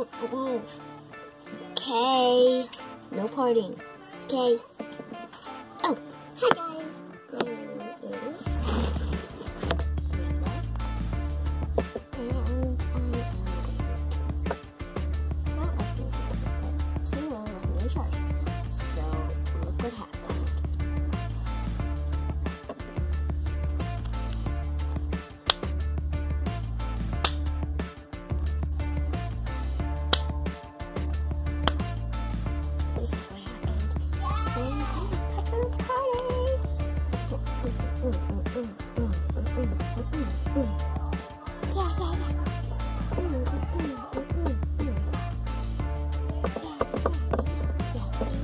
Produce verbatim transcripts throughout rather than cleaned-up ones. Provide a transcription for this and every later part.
Okay. No partying. Okay. Oh, hi guys. My name is and I am not working here, but Kilo left me in charge. So look what happened. This is what happened. And I'm having a party. Mm, mm, mm, mm, mm, mm, mm, mm. Yeah, yeah, yeah. Mm, mm, mm, mm, mm, mm. Yeah, yeah, yeah, yeah.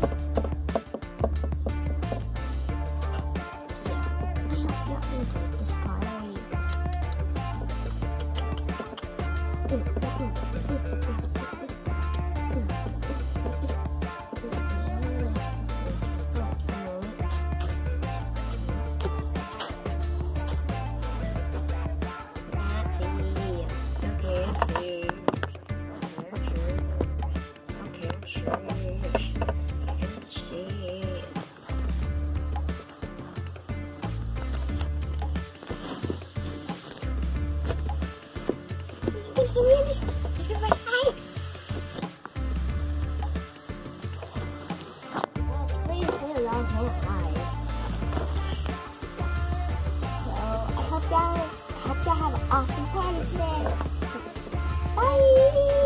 So, I hope you enjoyed this party. Mm, mm, mm, mm, mm, mm. I hope y'all have an awesome party today. Bye!